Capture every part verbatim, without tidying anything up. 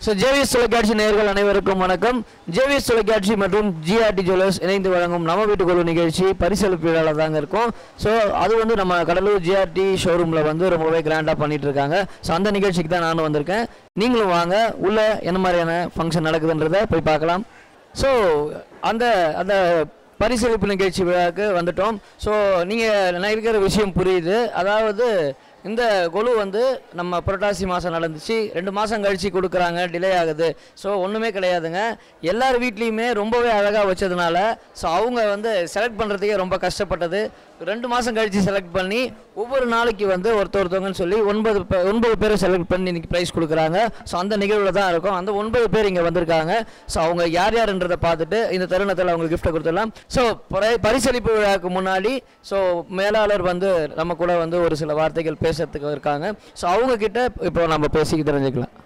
So JVS தொலைக்காட்சி நேயர்கள் அனைவருக்கும் வணக்கம். ஜேவிஎஸ் தொலைக்காட்சி மற்றும் ஜிஆர்டி ஜுவல்லர்ஸ் இணைந்து வழங்கும் நம்ம வீட்டு குழு நிகழ்ச்சி பரிசளிப்பு விழாவில் தாங்க இருக்கும். ஸோ அது வந்து நம்ம கடலூர் ஜிஆர்டி ஷோரூமில் வந்து ரொம்பவே கிராண்டாக பண்ணிட்டு இருக்காங்க. ஸோ அந்த நிகழ்ச்சிக்கு தான் நானும் வந்திருக்கேன். நீங்களும் வாங்க, உள்ள என்ன மாதிரியான ஃபங்க்ஷன் நடக்குதுன்றதை போய் பார்க்கலாம். ஸோ அந்த அந்த பரிசளிப்பு நிகழ்ச்சி விழாவுக்கு வந்துட்டோம். ஸோ நீங்கள் நினைக்கிற விஷயம் புரியுது. அதாவது இந்த கொலு வந்து நம்ம புரட்டாசி மாதம் நடந்துச்சு, ரெண்டு மாதம் கழித்து கொடுக்குறாங்க, டிலே ஆகுது. ஸோ ஒன்றுமே கிடையாதுங்க. எல்லார் வீட்லேயுமே ரொம்பவே அழகாக வச்சதுனால ஸோ அவங்க வந்து செலக்ட் பண்ணுறதுக்கே ரொம்ப கஷ்டப்பட்டது. ரெண்டு மாதம் கழித்து செலக்ட் பண்ணி ஒவ்வொரு நாளைக்கு வந்து ஒருத்தர் ஒருத்தவங்கன்னு சொல்லி ஒன்பது ஒன்பது பேரை செலக்ட் பண்ணி இன்றைக்கி ப்ரைஸ் கொடுக்குறாங்க. ஸோ அந்த நிகழ்வில் தான் இருக்கும். அந்த ஒன்பது பேர் இங்கே வந்திருக்காங்க. ஸோ அவங்க யார் யாருன்றதை பார்த்துட்டு இந்த தருணத்தில் அவங்களுக்கு கிஃப்ட்டை கொடுத்துடலாம். ஸோ பரிசளிப்பு விழாவுக்கு முன்னாடி ஸோ மேலாளர் வந்து நம்ம கூட வந்து ஒரு சில வார்த்தைகள் பேசுறதுக்கு இருக்காங்க. ஸோ அவங்க கிட்ட இப்போ நம்ம பேசி தெரிஞ்சுக்கலாம்.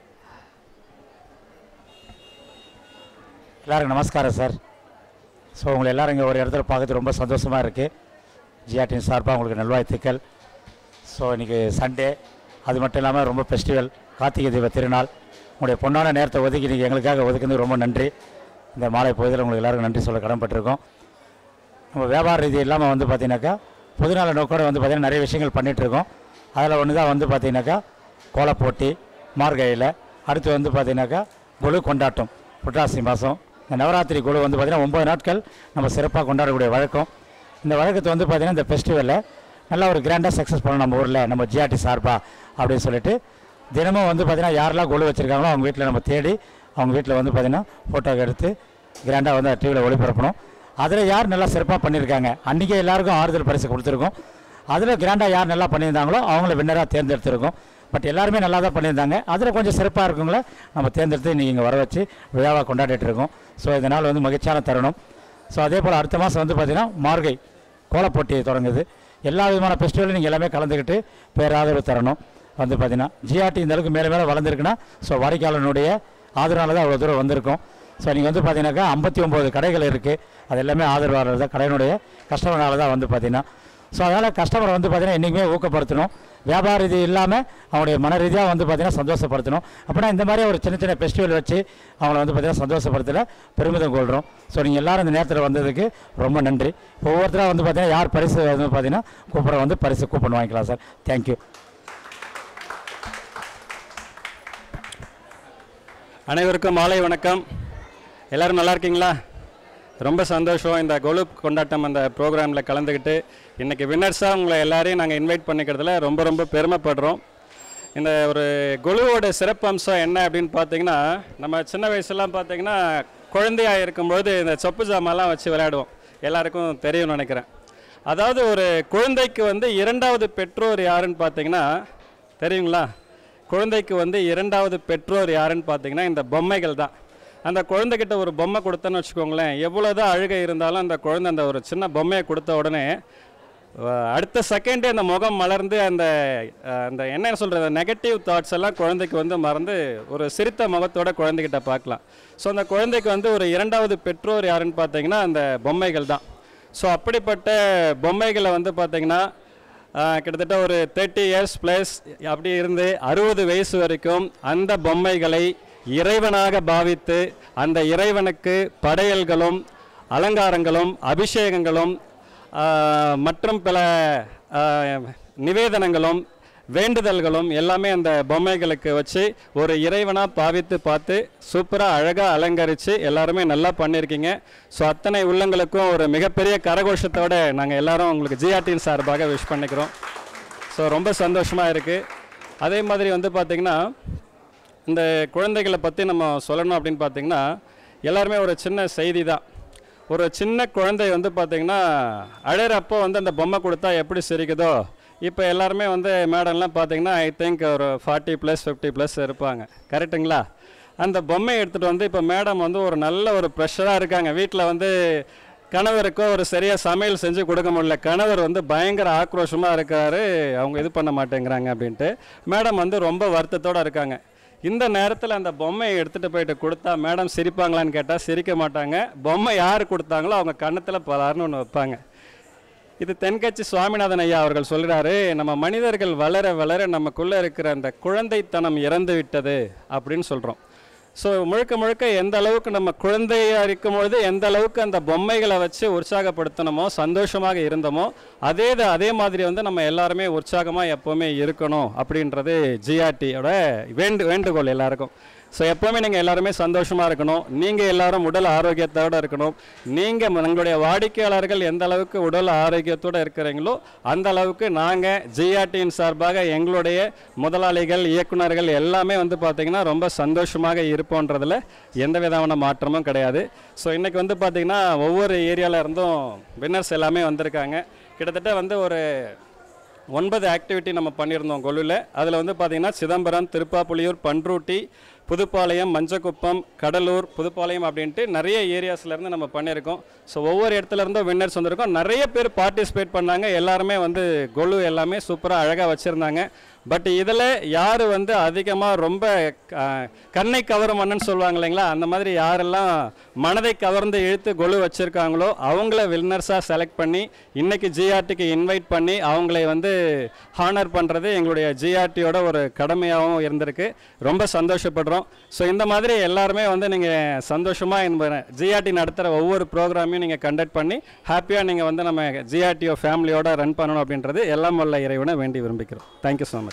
எல்லாருக்கும் நமஸ்காரம் சார். ஸோ உங்களை எல்லோரும் இங்கே ஒரு இடத்துல பார்க்கறது ரொம்ப சந்தோஷமாக இருக்குது. ஜிஆர்டியின் சார்பாக உங்களுக்கு நல்வாழ்த்துக்கள். ஸோ இன்றைக்கி சண்டே, அது மட்டும் இல்லாமல் ரொம்ப ஃபெஸ்டிவல், கார்த்திகை தீப திருநாள். உங்களுடைய பொன்னான நேரத்தை ஒதுக்கி நீங்கள் எங்களுக்காக ஒதுக்குறது ரொம்ப நன்றி. இந்த மாலை பொழுதில் உங்களுக்கு எல்லாருக்கும் நன்றி சொல்ல கடன்பட்டிருக்கோம். நம்ம வியாபார ரீதி இல்லாமல் வந்து பார்த்தீங்கன்னாக்கா பொதுநல நோக்கோடு வந்து பார்த்திங்கன்னா நிறைய விஷயங்கள் பண்ணிகிட்ருக்கோம். அதில் ஒன்று தான் வந்து பார்த்திங்கனாக்கா கோலப்போட்டி மார்கழியில், அடுத்து வந்து பார்த்திங்கனாக்கா கொலு கொண்டாட்டம் புரட்டாசி மாதம். இந்த நவராத்திரி கொலு வந்து பார்த்திங்கன்னா ஒம்பது நாட்கள் நம்ம சிறப்பாக கொண்டாடக்கூடிய வழக்கம். இந்த வழக்கத்தை வந்து பார்த்திங்கன்னா இந்த ஃபெஸ்டிவலில் நல்லா ஒரு கிராண்டாக சக்ஸஸ் பண்ணணும் நம்ம ஊரில், நம்ம ஜிஆர்டி சார்பா அப்படின்னு சொல்லிட்டு தினமும் வந்து பார்த்திங்கன்னா யாரெல்லாம் கொலு வச்சுருக்காங்களோ அவங்க வீட்டில் நம்ம தேடி அவங்க வீட்டில் வந்து பார்த்திங்கன்னா ஃபோட்டோ எடுத்து கிராண்டாக வந்து டிவியில் ஒளிபரப்பணும். அதில் யார் நல்லா சிறப்பாக பண்ணியிருக்காங்க, அன்றைக்கி எல்லாருக்கும் ஆறுதல் பரிசு கொடுத்துருக்கோம். அதில் கிராண்டாக யார் நல்லா பண்ணியிருந்தாங்களோ அவங்கள வின்னராக தேர்ந்தெடுத்திருக்கோம். பட் எல்லாருமே நல்லா தான் பண்ணியிருந்தாங்க. அதில் கொஞ்சம் சிறப்பாக இருக்குங்கள நம்ம தேர்ந்தெடுத்து இன்றைக்கி இங்கே வர வச்சு விழாவாக கொண்டாடிட்டு இருக்கோம். ஸோ இதனால் வந்து மகிழ்ச்சியான தருணம். ஸோ அதே போல் அடுத்த மாதம் வந்து பார்த்திங்கன்னா மார்கை கோலப்போட்டி தொடங்குது. எல்லா விதமான ஃபெஸ்டிவலும் நீங்கள் எல்லாமே கலந்துக்கிட்டு பேராதரவு தரணும். வந்து பார்த்திங்கன்னா ஜிஆர்டி இந்த அளவுக்கு மேலே மேலே வளர்ந்துருக்குன்னா ஸோ வாடிக்கையாளனுடைய ஆதரவால் தான் அவ்வளோ தூரம் வந்திருக்கும். ஸோ நீங்கள் வந்து பார்த்தீங்கன்னாக்கா ஐம்பத்தி ஒம்பது கடைகள் இருக்குது. அது எல்லாமே ஆதரவாளர் தான், கடையினுடைய கஸ்டமரால் தான் வந்து பார்த்திங்கன்னா. ஸோ அதனால் கஸ்டமரை வந்து பார்த்திங்கன்னா என்றைக்குமே ஊக்கப்படுத்தணும். வியாபார ரீதி இல்லாமல் அவங்களுடைய மன ரீதியாக வந்து பார்த்திங்கன்னா சந்தோஷப்படுத்தணும். அப்படின்னா இந்த மாதிரி ஒரு சின்ன சின்ன ஃபெஸ்டிவல் வச்சு அவங்கள வந்து பார்த்திங்கன்னா சந்தோஷப்படுத்தல பெருமிதம் கொள்கிறோம். ஸோ நீங்கள் எல்லோரும் இந்த நேரத்தில் வந்ததுக்கு ரொம்ப நன்றி. ஒவ்வொருத்தராக வந்து பார்த்திங்கன்னா யார் பரிசு வந்து பார்த்திங்கன்னா கூப்பிட்ற வந்து பரிசு கூப்பன் வாங்கிக்கலாம் சார். தேங்க்யூ. அனைவருக்கும் மாலை வணக்கம். எல்லோரும் நல்லா இருக்கீங்களா? ரொம்ப சந்தோஷம். இந்த கொலு கொண்டாட்டம் அந்த ப்ரோக்ராமில் கலந்துக்கிட்டு இன்றைக்கி வின்னர்ஸாக உங்களை எல்லாரையும் நாங்கள் இன்வைட் பண்ணிக்கிறதுல ரொம்ப ரொம்ப பெருமைப்படுறோம். இந்த ஒரு கொலுவோட சிறப்பம்சம் என்ன அப்படின்னு பார்த்தீங்கன்னா, நம்ம சின்ன வயசுலாம் பார்த்தீங்கன்னா குழந்தையாக இருக்கும்போது இந்த சொப்பு ஜாமான்லாம் வச்சு விளையாடுவோம். எல்லாருக்கும் தெரியும்னு நினைக்கிறேன். அதாவது ஒரு குழந்தைக்கு வந்து இரண்டாவது பெற்றோர் யாருன்னு பார்த்தீங்கன்னா தெரியுங்களா? குழந்தைக்கு வந்து இரண்டாவது பெற்றோர் யாருன்னு பார்த்தீங்கன்னா இந்த பொம்மைகள் தான். அந்த குழந்தைகிட்ட ஒரு பொம்மை கொடுத்தேன்னு வச்சுக்கோங்களேன், எவ்வளோ தான் அழுகை இருந்தாலும் அந்த குழந்தை அந்த ஒரு சின்ன பொம்மையை கொடுத்த உடனே அடுத்த செகண்டே அந்த முகம் மலர்ந்து அந்த அந்த என்ன சொல்கிறது நெகட்டிவ் தாட்ஸ் எல்லாம் குழந்தைக்கு வந்து மறந்து ஒரு சிரித்த முகத்தோட குழந்தைகிட்ட பார்க்கலாம். ஸோ அந்த குழந்தைக்கு வந்து ஒரு இரண்டாவது பெற்றோர் யாருன்னு பார்த்தீங்கன்னா அந்த பொம்மைகள் தான். ஸோ அப்படிப்பட்ட பொம்மைகளை வந்து பார்த்திங்கன்னா கிட்டத்தட்ட ஒரு தேர்ட்டி இயர்ஸ் ப்ளஸ் அப்படி இருந்து அறுபது வயசு வரைக்கும் அந்த பொம்மைகளை இறைவனாக பாவித்து அந்த இறைவனுக்கு படையல்களும் அலங்காரங்களும் அபிஷேகங்களும் மற்றும் பல நிவேதனங்களும் வேண்டுதல்களும் எல்லாமே அந்த பொம்மைகளுக்கு வச்சு ஒரு இறைவனாக பாவித்து பார்த்து சூப்பராக அழகாக அலங்கரித்து எல்லாருமே நல்லா பண்ணியிருக்கீங்க. ஸோ அத்தனை உள்ளங்களுக்கும் ஒரு மிகப்பெரிய கரகோஷத்தோடு நாங்கள் எல்லோரும் உங்களுக்கு ஜிஆர்டியின் சார்பாக விஷ் பண்ணிக்கிறோம். ஸோ ரொம்ப சந்தோஷமாக இருக்குது. அதே மாதிரி வந்து பார்த்திங்கன்னா இந்த குழந்தைகளை பற்றி நம்ம சொல்லணும் அப்படின்னு பார்த்திங்கன்னா எல்லாருமே ஒரு சின்ன செய்தி தான். ஒரு சின்ன குழந்தை வந்து பார்த்திங்கன்னா அழகிறப்போ வந்து அந்த பொம்மை கொடுத்தா எப்படி சிரிக்குதோ, இப்போ எல்லாருமே வந்து மேடம்லாம் பார்த்திங்கன்னா ஐ திங்க் ஒரு ஃபார்ட்டி ப்ளஸ் ஃபிஃப்டி ப்ளஸ் இருப்பாங்க. கரெக்டுங்களா? அந்த பொம்மையை எடுத்துகிட்டு வந்து இப்போ மேடம் வந்து ஒரு நல்ல ஒரு ப்ரெஷராக இருக்காங்க. வீட்டில் வந்து கணவருக்கோ ஒரு சரியாக சமையல் செஞ்சு கொடுக்க முடியல, கணவர் வந்து பயங்கர ஆக்ரோஷமாக இருக்காரு, அவங்க இது பண்ண மாட்டேங்கிறாங்க அப்படின்ட்டு மேடம் வந்து ரொம்ப வருத்தத்தோடு இருக்காங்க. இந்த நேரத்தில் அந்த பொம்மையை எடுத்துகிட்டு போயிட்டு கொடுத்தா மேடம் சிரிப்பாங்களான்னு கேட்டால் சிரிக்க மாட்டாங்க. பொம்மை யார் கொடுத்தாங்களோ அவங்க கன்னத்தில் பலார்னு ஒன்று வைப்பாங்க. இது தென்கட்சி சுவாமிநாதன் ஐயா அவர்கள் சொல்கிறாரு, நம்ம மனிதர்கள் வளர வளர நமக்குள்ளே இருக்கிற அந்த குழந்தைத்தனம் இறந்து விட்டது அப்படின்னு சொல்கிறோம். ஸோ முழுக்க முழுக்க எந்த அளவுக்கு நம்ம குழந்தையாக இருக்கும்பொழுது எந்த அளவுக்கு அந்த பொம்மைகளை வச்சு உற்சாகப்படுத்தணுமோ சந்தோஷமாக இருந்தோமோ அதே அதே மாதிரி வந்து நம்ம எல்லாருமே உற்சாகமாக எப்போவுமே இருக்கணும் அப்படின்றது ஜிஆர்டியோட வேண்டு வேண்டுகோள் எல்லாருக்கும். ஸோ எப்போவுமே நீங்கள் எல்லாருமே சந்தோஷமாக இருக்கணும், நீங்கள் எல்லோரும் உடல் ஆரோக்கியத்தோடு இருக்கணும். நீங்கள் உங்களுடைய வாடிக்கையாளர்கள் எந்த அளவுக்கு உடல் ஆரோக்கியத்தோடு இருக்கிறீங்களோ அந்த அளவுக்கு நாங்கள் ஜிஆர்டியின் சார்பாக எங்களுடைய முதலாளிகள் இயக்குநர்கள் எல்லாமே வந்து பார்த்திங்கன்னா ரொம்ப சந்தோஷமாக இருப்போன்றதில் எந்த விதமான மாற்றமும் கிடையாது. ஸோ இன்றைக்கி வந்து பார்த்திங்கன்னா ஒவ்வொரு ஏரியாவில் இருந்தும் வின்னர்ஸ் எல்லாமே வந்திருக்காங்க. கிட்டத்தட்ட வந்து ஒரு ஒன்பது ஆக்டிவிட்டி நம்ம பண்ணியிருந்தோம் கொலுவில். அதில் வந்து பார்த்திங்கன்னா சிதம்பரம், திருப்பாப்புலியூர், பன்ருட்டி, புதுப்பாளையம், மஞ்சக்குப்பம், கடலூர், புதுப்பாளையம் அப்படின்ட்டு நிறைய ஏரியாஸ்லேருந்து நம்ம பண்ணியிருக்கோம். ஸோ ஒவ்வொரு இடத்துலேருந்தும் வின்னர்ஸ் வந்திருக்கோம். நிறைய பேர் பார்ட்டிசிபேட் பண்ணாங்க. எல்லாருமே வந்து கொலு எல்லாமே சூப்பராக அழகாக வச்சுருந்தாங்க. பட் இதில் யார் வந்து அதிகமாக ரொம்ப கண்ணை கவரும் மன்னன்னு சொல்லுவாங்க இல்லைங்களா, அந்த மாதிரி யாரெல்லாம் மனதை கவர்ந்து இழுத்து கொலு வச்சுருக்காங்களோ அவங்கள வின்னர்ஸாக செலக்ட் பண்ணி இன்றைக்கி ஜிஆர்டிக்கு இன்வைட் பண்ணி அவங்களை வந்து ஹானர் பண்ணுறது எங்களுடைய ஜிஆர்டியோட ஒரு கடமையாகவும் இருந்திருக்கு. ரொம்ப சந்தோஷப்படுறோம். ஸோ இந்த மாதிரி எல்லாருமே வந்து நீங்கள் சந்தோஷமாக இந்த ஜிஆர்டி நடத்துகிற ஒவ்வொரு ப்ரோக்ராமையும் நீங்கள் கண்டக்ட் பண்ணி ஹாப்பியாக நீங்கள் வந்து நம்ம ஜிஆர்டிஓ ஃபேமிலியோட ரன் பண்ணணும் அப்படின்றது எல்லாம் வல்ல இறைவனை வேண்டி விரும்பிக்கிறோம். Thank you so much.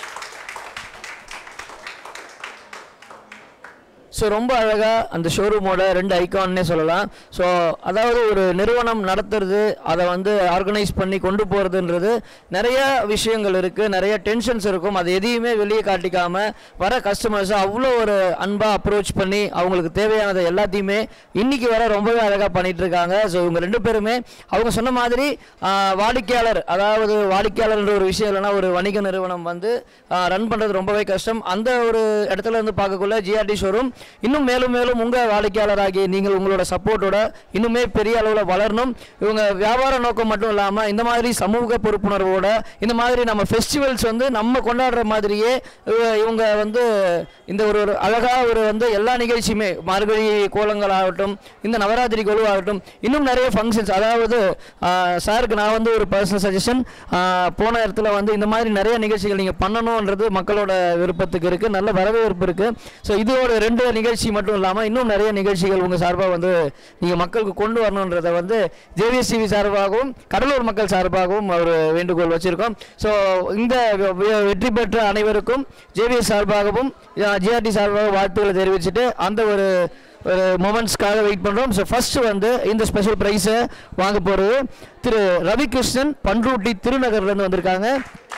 ஸோ ரொம்ப அழகாக அந்த ஷோரூமோட ரெண்டு ஐக்கான்னே சொல்லலாம். ஸோ அதாவது ஒரு நிறுவனம் நடத்துறது, அதை வந்து ஆர்கனைஸ் பண்ணி கொண்டு போகிறதுன்றது நிறைய விஷயங்கள் இருக்குது, நிறைய டென்ஷன்ஸ் இருக்கும். அது எதையுமே வெளியே காட்டிக்காமல் வர கஸ்டமர்ஸை அவ்வளோ ஒரு அன்பாக அப்ரோச் பண்ணி அவங்களுக்கு தேவையானதை எல்லாத்தையுமே இன்றைக்கி வர ரொம்பவே அழகாக பண்ணிகிட்ருக்காங்க. ஸோ இவங்க ரெண்டு பேருமே அவங்க சொன்ன மாதிரி வாடிக்கையாளர், அதாவது வாடிக்கையாளர்ன்ற ஒரு விஷயம் இல்லைன்னா ஒரு வணிக நிறுவனம் வந்து ரன் பண்ணுறது ரொம்பவே கஷ்டம். அந்த ஒரு இடத்துல இருந்து பார்க்கக்குள்ள ஜிஆர்டி ஷோரூம் இன்னும் மேலும் மேலும் உங்கள் வாடிக்கையாளராகி நீங்கள் உங்களோட சப்போர்ட்டோட இன்னுமே பெரிய அளவில் வளரணும். இவங்க வியாபார நோக்கம் மட்டும் இல்லாமல் இந்த மாதிரி சமூக பொறுப்புணர்வோட இந்த மாதிரி நம்ம ஃபெஸ்டிவல்ஸ் வந்து நம்ம கொண்டாடுற மாதிரியே இவங்க வந்து இந்த ஒரு ஒரு அழகாக ஒரு வந்து எல்லா நிகழ்ச்சியுமே மார்கழி கோலங்கள் ஆகட்டும், இந்த நவராத்திரி கொலு ஆகட்டும், இன்னும் நிறைய ஃபங்க்ஷன்ஸ். அதாவது சாருக்கு நான் வந்து ஒரு பர்சனல் சஜஷன், போன இடத்துல வந்து இந்த மாதிரி நிறைய நிகழ்ச்சிகள் நீங்கள் பண்ணணுன்றது மக்களோட விருப்பத்துக்கு இருக்குது, நல்ல வரவேற்பு இருக்குது. ஸோ இது ஒரு ரெண்டு நிகழ்ச்சி மட்டும் இல்லாமல் இன்னும் நிறைய நிகழ்ச்சிகள் உங்கள் சார்பாக வந்து நீங்கள் மக்களுக்கு கொண்டு வரணுன்றதை வந்து ஜேவிஎஸ்டிவி சார்பாகவும் கடலூர் மக்கள் சார்பாகவும் ஒரு வேண்டுகோள் வச்சுருக்கோம். ஸோ இந்த வெற்றி பெற்ற அனைவருக்கும் ஜேவிஎஸ் சார்பாகவும் ஜிஆர்டி சார்பாக வாழ்த்துக்களை தெரிவிச்சுட்டு அந்த ஒரு ஒரு மொமெண்ட்ஸ்க்காக வெயிட் பண்ணுறோம். ஸோ ஃபஸ்ட்டு வந்து இந்த ஸ்பெஷல் ப்ரைஸை வாங்க போகிறது திரு ரவிகிருஷ்ணன், பன்ருட்டி திருநகர்லேருந்து வந்திருக்காங்க.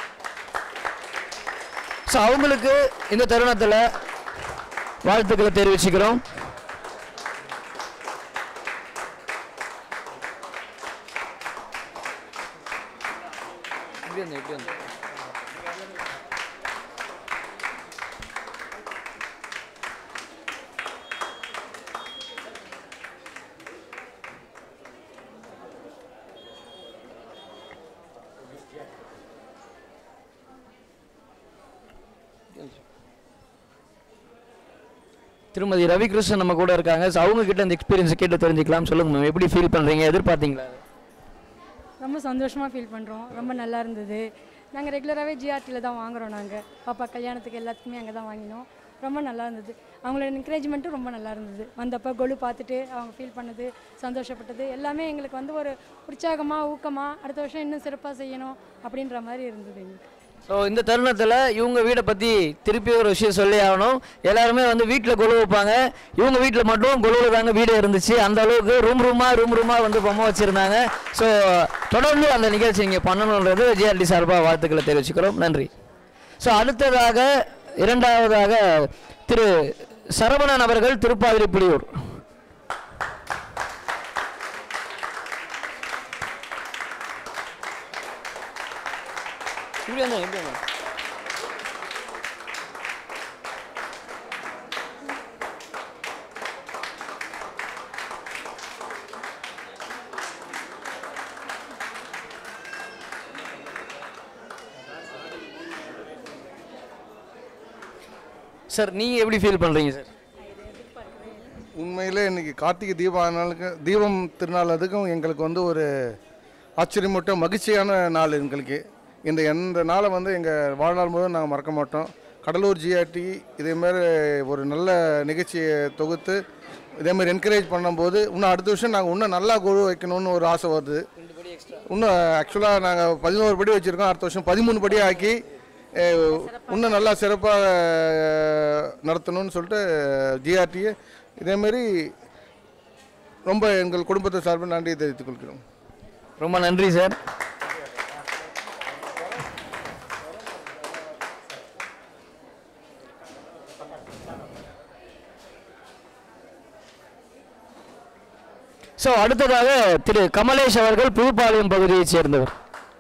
ஸோ அவங்களுக்கு இந்த தருணத்தில் வாழ்த்துக்களை தெரிவிச்சுக்கிறோம். திருமதி ரவிகிருஷ்ணன் நம்ம கூட இருக்காங்க. ஸோ அவங்க கிட்ட இந்த எக்ஸ்பீரியன்ஸை கேட்டு தெரிஞ்சுக்கலாம். சொல்லுங்க மேம், எப்படி ஃபீல் பண்ணுறீங்க, எதிர்பார்த்தீங்களா? ரொம்ப சந்தோஷமாக ஃபீல் பண்ணுறோம். ரொம்ப நல்லா இருந்தது. நாங்கள் ரெகுலராகவே ஜிஆர்டியில் தான் வாங்குகிறோம். நாங்கள் பாப்பா கல்யாணத்துக்கு எல்லாத்துக்குமே அங்கே தான் வாங்கினோம். ரொம்ப நல்லா இருந்தது. அவங்களோட என்கரேஜ்மெண்ட்டும் ரொம்ப நல்லா இருந்தது. வந்தப்போ கொலு பார்த்துட்டு அவங்க ஃபீல் பண்ணது, சந்தோஷப்பட்டது எல்லாமே எங்களுக்கு வந்து ஒரு உற்சாகமாக ஊக்கமாக அடுத்த வருஷம் இன்னும் சிறப்பாக செய்யணும் அப்படின்ற மாதிரி இருந்தது எங்களுக்கு. ஸோ இந்த தருணத்தில் இவங்க வீடை பற்றி திருப்பி ஒரு விஷயம் சொல்லி ஆகணும். எல்லாருமே வந்து வீட்டில் கொலு வைப்பாங்க, இவங்க வீட்டில் மட்டும் கொலுவில் தாங்க வீடு இருந்துச்சு. அந்த அளவுக்கு ரூம் ரூமாக ரூம் ரூமாக வந்து பொம்மை வச்சுருந்தாங்க. ஸோ தொடர்ந்து அந்த நிகழ்ச்சி இங்கே பண்ணணுன்றது ஜிஆர்டி சார்பாக வாழ்த்துக்களை தெரிவிச்சுக்கிறோம். நன்றி. ஸோ அடுத்ததாக இரண்டாவதாக திரு சரவணன் அவர்கள், திருப்பாதிரிப்புலியூர். சார் நீங்கள் எப்படி ஃபீல் பண்ணுறீங்க சார்? உண்மையிலே இன்றைக்கி கார்த்திகை தீபாவளிக்கு தீபம் திருநாள் அதுக்கும் எங்களுக்கு வந்து ஒரு ஆச்சரியமூட்டும் மகிழ்ச்சியான நாள். எங்களுக்கு இந்த எந்த நாளை வந்து எங்கள் வாழ்நாள் முழுவதும் நாங்கள் மறக்க மாட்டோம். கடலூர் ஜிஆர்டி இதேமாரி ஒரு நல்ல நிகழ்ச்சியை தொகுத்து இதேமாதிரி என்கரேஜ் பண்ணும்போது இன்னும் அடுத்த வருஷம் நாங்கள் இன்னும் நல்லா குழு வைக்கணும்னு ஒரு ஆசை வருது. இன்னும் ஆக்சுவலாக நாங்கள் பதினோரு படி வச்சுருக்கோம், அடுத்த வருஷம் பதிமூணு படி ஆக்கி இன்னும் நல்லா சிறப்பாக நடத்தணும்னு சொல்லிட்டு ஜிஆர்டியை இதேமாரி ரொம்ப எங்கள் குடும்பத்தை சார்பில் நன்றியை தெரிவித்துக் கொள்கிறோம். ரொம்ப நன்றி சார். ஸோ அடுத்ததாக திரு கமலேஷ் அவர்கள் புதுப்பாளையம் பகுதியைச் சேர்ந்தவர்.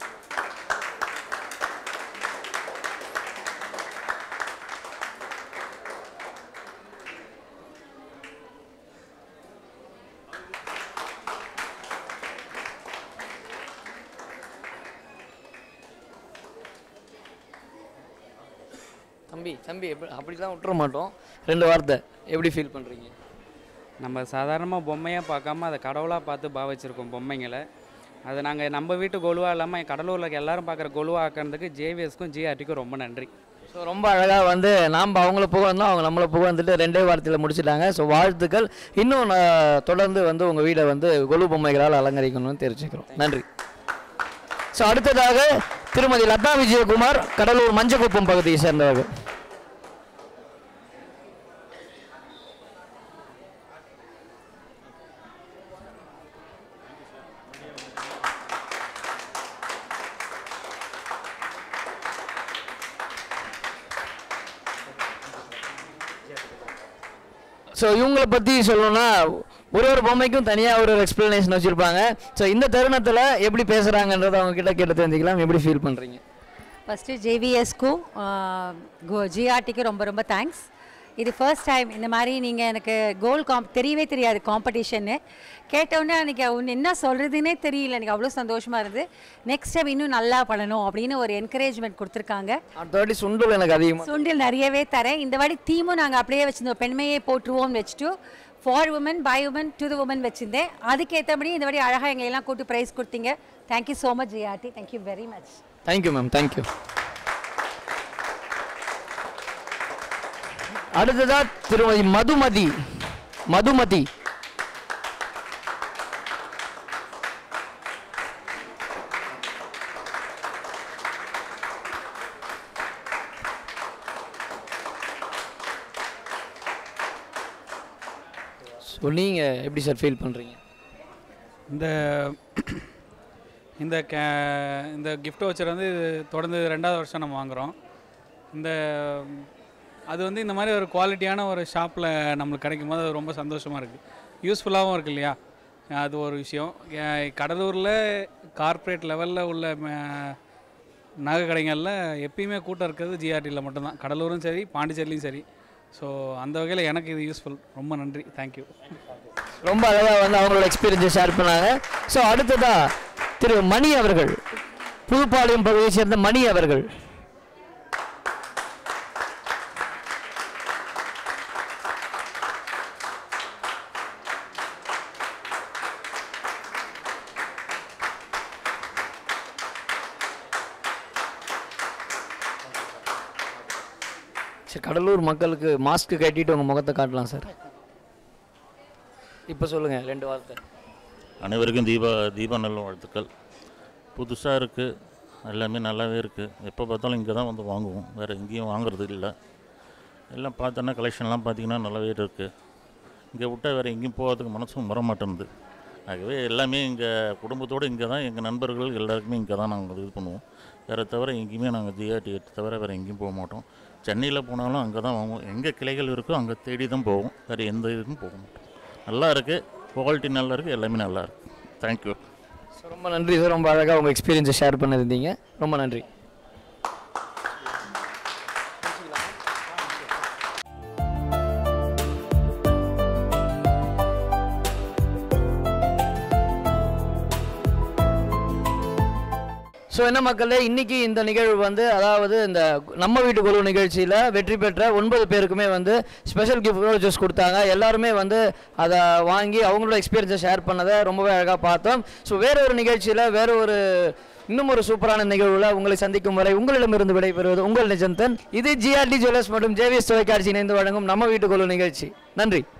தம்பி தம்பி எப்படி அப்படி தான் விட்டுற மாட்டோம், ரெண்டு வார்த்தை எப்படி ஃபீல் பண்ணுறீங்க? நம்ம சாதாரணமாக பொம்மையாக பார்க்காம அதை கடவுளாக பார்த்து பாவிச்சிருக்கோம் பொம்மைங்களை. அதை நாங்கள் நம்ம வீட்டு கொலுவாக இல்லாமல் கடலூரில் எல்லோரும் பார்க்குற கொலுவாக ஆக்கிறதுக்கு ஜேவிஎஸ்க்கும் ஜிஆர்டிக்கும் ரொம்ப நன்றி. ஸோ ரொம்ப அழகாக வந்து நாம் அவங்கள புகழ்ந்தோம், அவங்க நம்மளை புகழ்ந்துட்டு ரெண்டே வாரத்தில் முடிச்சிட்டாங்க. ஸோ வாழ்த்துக்கள். இன்னும் தொடர்ந்து வந்து உங்கள் வீடை வந்து கொலு பொம்மைகளால் அலங்கரிக்கணும்னு தெரிஞ்சுக்கிறோம். நன்றி. ஸோ அடுத்ததாக திருமதி லதா விஜயகுமார், கடலூர் மஞ்சக்குப்பம் பகுதியை சேர்ந்தவர்கள். ஸோ இவங்களை பற்றி சொல்லணும்னா ஒரு ஒரு பொம்மைக்கும் தனியாக ஒரு ஒரு எக்ஸ்பிளனேஷன் வச்சுருப்பாங்க. ஸோ இந்த தருணத்தில் எப்படி பேசுகிறாங்கன்றதை அவங்க கிட்ட கேட்டு தெரிஞ்சுக்கலாம். எப்படி ஃபீல் பண்ணுறீங்க? ஃபஸ்ட்டு ஜேவிஎஸ்க்கும் ஜிஆர்டிக்கும் ரொம்ப ரொம்ப தேங்க்ஸ். இது ஃபர்ஸ்ட் டைம் இந்த மாதிரி நீங்கள் எனக்கு கோல் காம்ப் தெரியவே தெரியாது காம்படிஷன்னு கேட்டவுடனே அன்றைக்கி ஒன்று என்ன சொல்கிறதுனே தெரியல. எனக்கு அவ்வளோ சந்தோஷமாக இருந்தது. நெக்ஸ்ட் டைம் இன்னும் நல்லா பண்ணணும் அப்படின்னு ஒரு என்கரேஜ்மெண்ட் கொடுத்துருக்காங்க. அடுத்த வாட்டி சுண்டல் எனக்கு அதிகமாக சுண்டில் நிறையவே தரேன். இந்த வாட்டி தீமும் நாங்கள் அப்படியே வச்சுருந்தோம், பெண்மையை போற்றுவோம்னு வச்சுட்டு for woman by woman to the woman வச்சுருந்தேன். அதுக்கேற்றபடி இந்த வாட்டி அழகாக எங்களையெல்லாம் கூப்பிட்டு ப்ரைஸ் கொடுத்தீங்க. Thank you so much GRT. Thank you very much. Thank you ma'am. Thank you. அடுத்ததா திருமதி மதுமதி மதுமதி சொன்னீங்க. எப்படி சார் ஃபீல் பண்ணுறீங்க? இந்த இந்த கே இந்த கிஃப்ட் வச்சர் வந்து தொடர்ந்து ரெண்டாவது வருஷம் நம்ம வாங்குகிறோம். இந்த அது வந்து இந்த மாதிரி ஒரு குவாலிட்டியான ஒரு ஷாப்பில் நம்மளுக்கு கிடைக்கும் போது அது ரொம்ப சந்தோஷமாக இருக்குது, யூஸ்ஃபுல்லாகவும் இருக்குது இல்லையா? அது ஒரு விஷயம். கடலூரில் கார்ப்பரேட் லெவலில் உள்ள நகை கடைகளில் எப்பயுமே கூட்டம் இருக்கிறது ஜிஆர்டியில் மட்டும்தான், கடலூரும் சரி பாண்டிச்சேரிலையும் சரி. ஸோ அந்த வகையில் எனக்கு இது யூஸ்ஃபுல். ரொம்ப நன்றி. தேங்க்யூ. ரொம்ப அழகாக வந்து அவங்களோட எக்ஸ்பீரியன்ஸை ஷேர் பண்ணாங்க. ஸோ அடுத்ததாக திரு மணி அவர்கள், புதுப்பாளையம் பகுதியை சேர்ந்த மணி அவர்கள். சார் கடலூர் மக்களுக்கு மாஸ்க் கட்டிட்டு உங்கள் முகத்தை காட்டலாம் சார். இப்போ சொல்லுங்கள் ரெண்டு வார்த்தை. அனைவருக்கும் தீபா தீபா நல்ல வாழ்த்துக்கள். புதுசாக இருக்குது, எல்லாமே நல்லாவே இருக்குது. எப்போ பார்த்தாலும் இங்கே தான் வந்து வாங்குவோம், வேறு எங்கேயும் வாங்குறது இல்லை. எல்லாம் பார்த்தோன்னா கலெக்ஷன்லாம் பார்த்திங்கன்னா நல்லாவே இருக்குது. இங்கே விட்டால் வேறு எங்கேயும் போகிறதுக்கு மனசும் வர மாட்டேன்து. ஆகவே எல்லாமே இங்கே குடும்பத்தோடு இங்கே தான், எங்கள் நண்பர்கள் எல்லாருக்குமே இங்கே தான் நாங்கள் இது பண்ணுவோம். வேறு தவிர எங்கேயுமே நாங்கள் ஜிஆர்டி தவிர வேறு எங்கேயும் போக மாட்டோம். சென்னையில் போனாலும் அங்கே தான் வாங்குவோம். எங்கே கிளைகள் இருக்கோ அங்கே தேடி தான் போவோம், வேறு எந்த இதுக்கும் போக மாட்டோம். நல்லா இருக்குது, குவாலிட்டி நல்லா இருக்குது, எல்லாமே நல்லா இருக்குது. தேங்க்யூ. ரொம்ப நன்றி சார். ரொம்ப அழகாக உங்கள் எக்ஸ்பீரியன்ஸை ஷேர் பண்ணியிருந்தீங்க. ரொம்ப நன்றி. ஸோ என்ன மக்களே, இன்றைக்கி இந்த நிகழ்வு வந்து அதாவது இந்த நம்ம வீட்டு குழு நிகழ்ச்சியில் வெற்றி பெற்ற ஒன்பது பேருக்குமே வந்து ஸ்பெஷல் கிஃப்ட் வவுச்சர்ஸ் கொடுத்தாங்க. எல்லாருமே வந்து அதை வாங்கி அவங்களோட எக்ஸ்பீரியன்ஸை ஷேர் பண்ணதை ரொம்பவே அழகாக பார்த்தோம். ஸோ வேறு ஒரு நிகழ்ச்சியில் வேறு ஒரு இன்னும் ஒரு சூப்பரான நிகழ்வில் உங்களை சந்திக்கும் வரை உங்களிடமிருந்து விடைபெறுவது உங்கள் நிஜந்தன். இது ஜிஆர்டி ஜுவல்லர்ஸ் மற்றும் ஜேவிஎஸ் தொலைக்காட்சி இணைந்து வழங்கும் நம்ம வீட்டு கொலு நிகழ்ச்சி. நன்றி.